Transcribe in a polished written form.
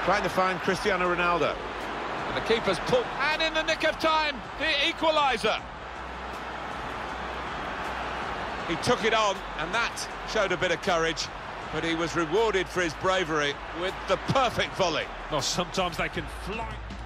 Trying to find Cristiano Ronaldo. And the keeper's pulled, and in the nick of time, the equaliser. He took it on, and that showed a bit of courage, but he was rewarded for his bravery with the perfect volley. Well, sometimes they can fly.